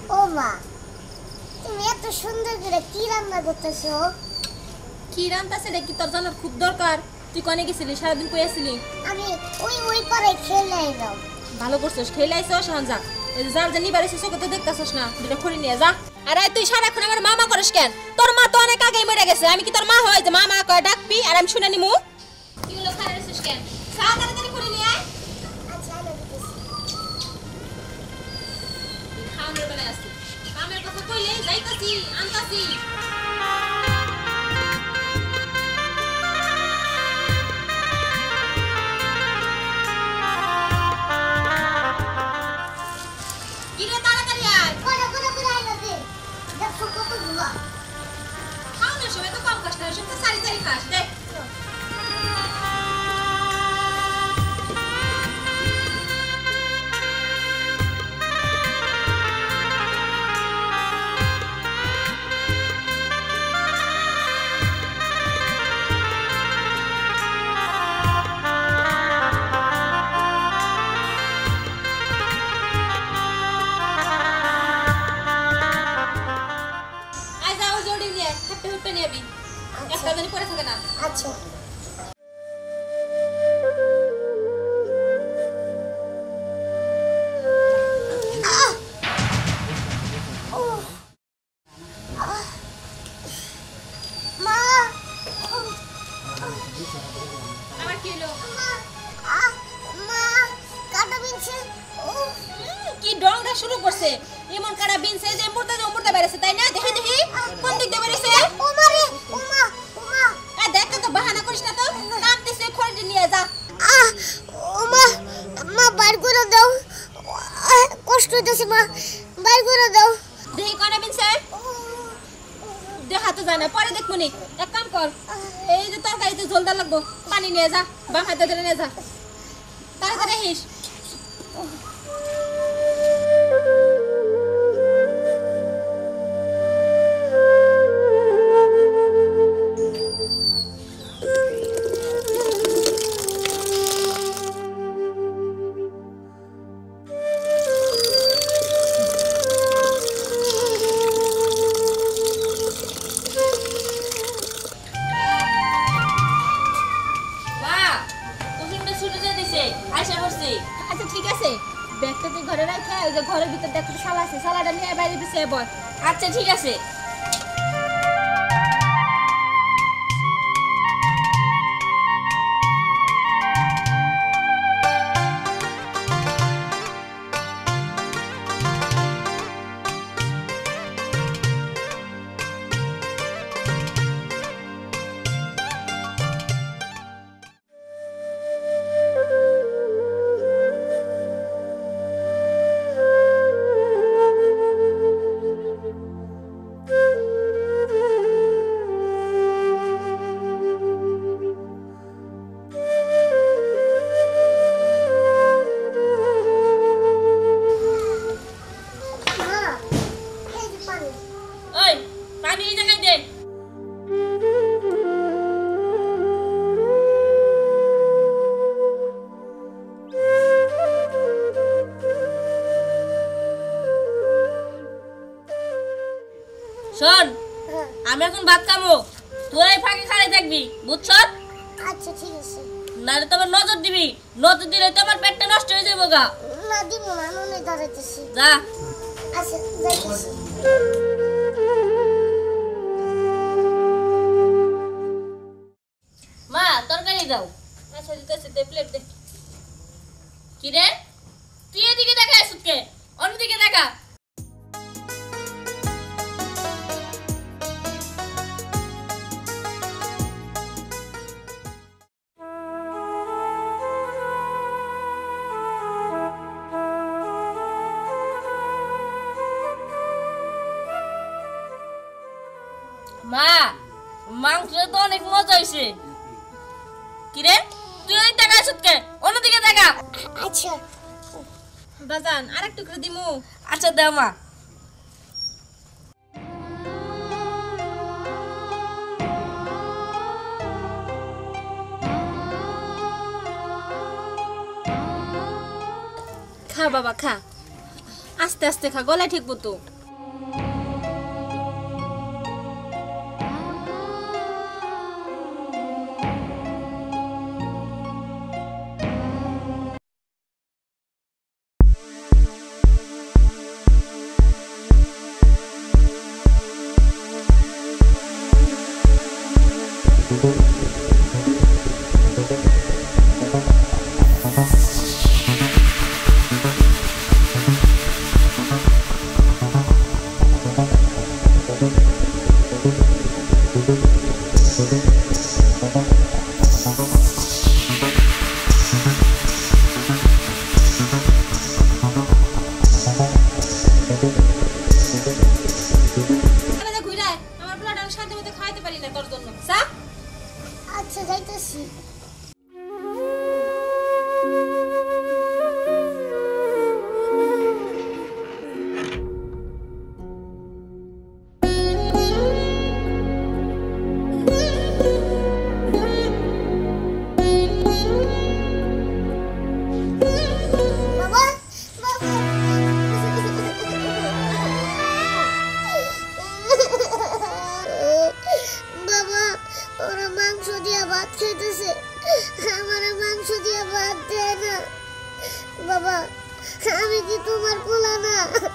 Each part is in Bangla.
ও মা, তুমি এত সুন্দর করে কি রান্না করতেছো? কি রান্নাছে রে? কি তোর জানার খুব দরকার? তুই কোনে গেছিলি? সারাদিন কই আছিলি? আমি ওই পরে খেলে আইলাম। ভালো করছস, খেলে আইছস। এখন যা, এই যে যার জানি বাড়িছে চোখে তো দেখতাছস না, দুটো খড়ি নিয়ে যা। আরে তুই সারাক্ষণ আমার মামা করিস কেন? তোর মা তো অনেক আগেই মরে গেছে। আমি কি তোর মা হয় যে মামা কয় ডাকবি আর আমি শুনে নিমু? কিগুলো খাইছিস কেন? যা তাড়াতাড়ি খড়ি নিয়ে আয়। আচ্ছা, আমি দিতেছি। খাওয়ানোর বেলায় আসি, কামের কথা কইলে যাইতাছি আনতাছি। কিরে তাড়াতাড়ি আয়। করে আইলো দে। দেখো কত গুলা। খাওয়ানোর সময় তো কম খাস না, সব তো সারি সারি খাস। দেখ একটা জানি পরে থাকে না। আচ্ছা। মা, আবার কি হলো? মা কাটা বিনছে। কি ডংটা শুরু করছে? এমন কাটা বিনছে যে মুর্দা বেরেছে, তাই না? দেখি দেখি কোন দিক দিয়ে বেরেছে। ওমারে ওমা ওমা, দেখ তো, বাহানা করিস না তো। কামতেছে, খড়ি নিয়ে যা। ওমা, মা বাইর করে দাও। কষ্ট হইতেছে মা, বাইর করে দাও। দেখি কাটা বিনছে। দেখা তো যায় না, পরে দেখবো নি। এক কাম কর, এই যে তরকারিতে ঝোলদা লাগবো, পানি নিয়ে যা, বাম হাতে ধরে নিয়ে যা, তাড়াতাড়ি আহিস। আচ্ছা ঠিক আছে, ব্যাগটা তুই ঘরে রাখে, ওই যে ঘরের ভিতর দেখ সালা আছে, সালাটা নিয়ে বাইরে পিছিয়ে বল। আচ্ছা ঠিক আছে। শোন, আমি এখন ভাত খাবো, তুই ফাঁকে খাড়ে থাকবি, বুঝছ? আচ্ছা ঠিক আছে। নাহলে তোমার নজর দিবি, নজর দিলে তোমার পেটটা নষ্ট হয়ে যাবে গা। না দিব না, মনে ধরেতেছি। যা। আচ্ছা যাইতেছি। মা তরকারি দাও। আচ্ছা দিতেছি, দে প্লেট দে। কি রে, তুই এদিকে দেখা আসুত কে? অন্যদিকে দেখা। মা, মাংস তো অনেক মজা হয়েছে। কিরে, তুই ওই টাকা আসুত কে? অন্যদিকে দেখা। আচ্ছা বাজান, আরেক টুকরো দিমু। আচ্ছা দাও মা। খা বাবা খা, আস্তে আস্তে খা, গলায় ঠিক মতো। আচ্ছা যাইতেছি। বাবা আমি কি তোমার পোলা না?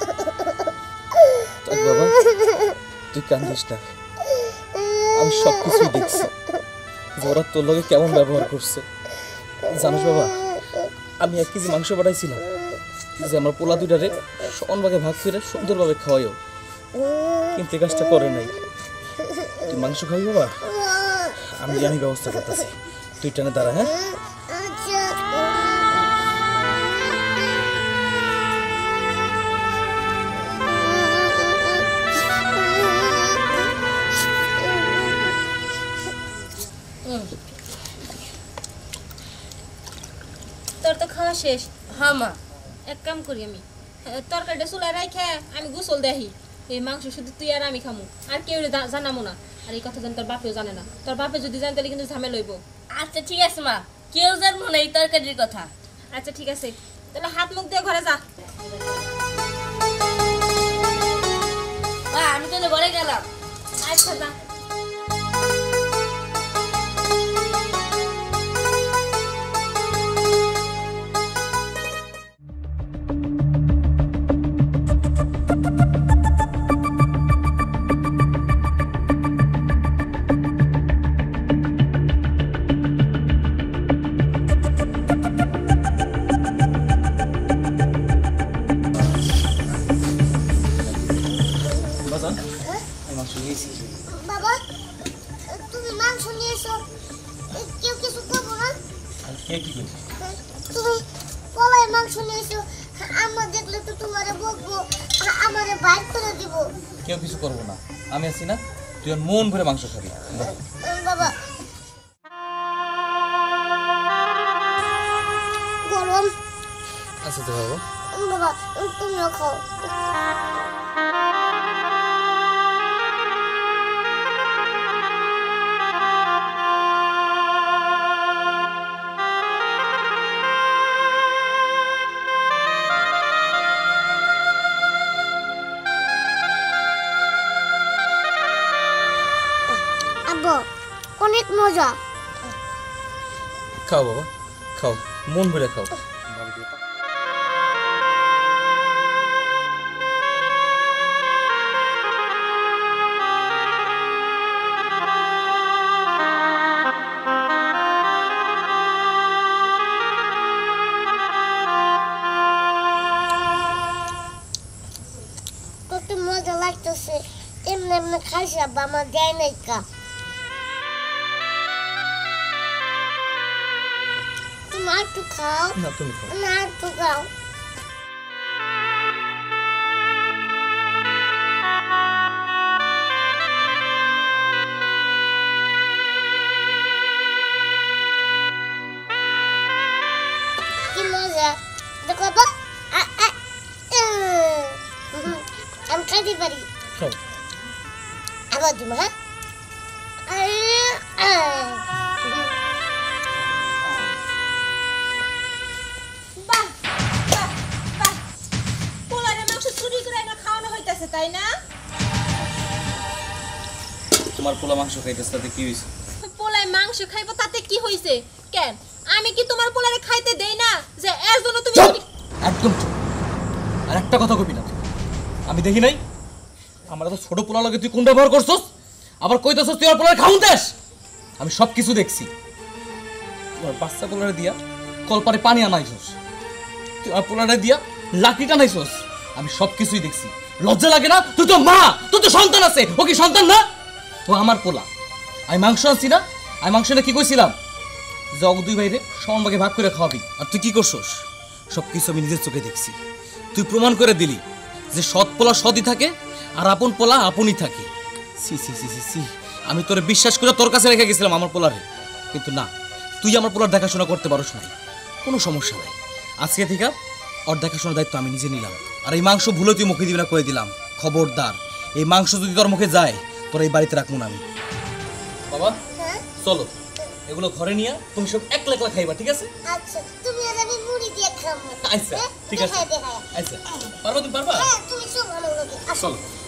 বাবা তুই কান্দিস না, আমি সবকিছু দেখছি ওরা তোর লগে কেমন ব্যবহার করছে জানিস বাবা। আমি 1 কেজি মাংস পাঠাইছিলাম যে আমার পোলা দুইটারে সমানভাগে ভাগ করে সুন্দরভাবে খাওয়াইও, কিন্তু এই কাজটা করে নাই। তুই মাংস খাবি বাবা? আমি জানি ব্যবস্থা করতেছি, তুই টানে দাঁড়া। হ্যাঁ তোর তো খাওয়া শেষ। হ্যাঁ মা, এক কাম করি আমি তরকারিটা চুলায় রাখে আমি গোসল দেখি, এই মাংস শুধু তুই আর আমি খামু, আর কেউ জানামো না। আর এই কথা জানি তোর বাপেও জানে না, তোর বাপে যদি জানে তাহলে কিন্তু ঝামেলা হইব। আচ্ছা ঠিক আছে মা, কেউ জানবো না এই তরকারির কথা। আচ্ছা ঠিক আছে, তাহলে হাত মুখ দিয়ে ঘরে যা। মা আমি তাহলে ঘরে গেলাম। আচ্ছা যা। বাবা তুমি মাংস নিয়ে এসো, কেউ কিছু করবো না? তুমি কলাই মাংস নিয়ে এসো, আমরা দেখলে তো তোমারে বকবো, আমারে বাইর করে দিব। কেউ কিছু করবো না, আমি আছি না, তুই মন ভরে মাংস খাবি। বাবা গরম। আচ্ছা তো বাবা, বাবা তুমিও খাও। অনেক মজা। খাও বাবা খাও, মন ভরে খাও। কত মজা লাগতেছে, এমনি এমনি খাইছি আব্বা, আমার দেয় নাই কা। তুমি একটু খাও। না তুমি খাও। না একটু খাও। কি মজা দেখো বাবা, আমি খাইতে পারি। খাও। আবার দিব। হ্যাঁ পোলারে মাংস চুরি করে খাওয়ানো হইতেছে। আছে তাই না? তোমার পোলা মাংস খাইতেছে তাতে কি হইছে? পোলায় মাংস খাইবো তাতে কি হইছে? কেন আমি কি তোমার পোলারে খাইতে দেই না যে এর জন্য তুমি চুপ! একদম চুপ। আর একটা কথা কবি না তুই। আমি দেখি নাই আমার তো ছোট পোলা লাগে তুই কোন ব্যবহার করছস, আবার কইতেছস তুই আমার পোলারে খাউন দেস। আমি সব কিছু দেখছি। তোমার বাচ্চা পোলারে দিয়া কলপারে পানি আনাইছস, তুই আমার পোলারে দিয়া লাকড়ি টানাইছস। আমি সব কিছুই দেখছি। লজ্জা লাগে না? তুই তো মা, তোর তো সন্তান আছে। ও কি সন্তান না? ও আমার পোলা। আমি মাংস আনছি না, আমি মাংস এনে কি কইছিলাম জগ দুই ভাইরে সমান ভাগে ভাগ করে খাওয়াবি। আর তুই কি করছস? সব কিছু আমি নিজের চোখে দেখছি। তুই প্রমাণ করে দিলি যে সৎ পোলা সৎই থাকে আর আপন পোলা আপনই থাকে। সি সি সি সি সি, আমি তোরে বিশ্বাস করে তোর কাছে রেখে গেছিলাম আমার পোলারে, কিন্তু না, তুই আমার পোলার দেখাশোনা করতে পারোস নাই। কোনো সমস্যা নাই, আজকে থেকে ওর দেখাশোনার দায়িত্ব আমি নিজে নিলাম। আর এই মাংস ভুলে তুই মুখে দিবি না করে দিলাম। খবরদার, এই মাংস যদি তোর মুখে যায় তোর এই বাড়িতে রাখবো না আমি। বাবা হ্যাঁ চলো, এগুলো ঘরে নিয়ে তুমি সব একলা একলা খাইবা, ঠিক আছে? আচ্ছা তুমি আর আমি মুড়ি দিয়ে খাবো। আচ্ছা ঠিক আছে। দেখায় দেখায়। আচ্ছা পারবা, তুমি পারবা? হ্যাঁ তুমি চলো আমার লগে আসো। চলো।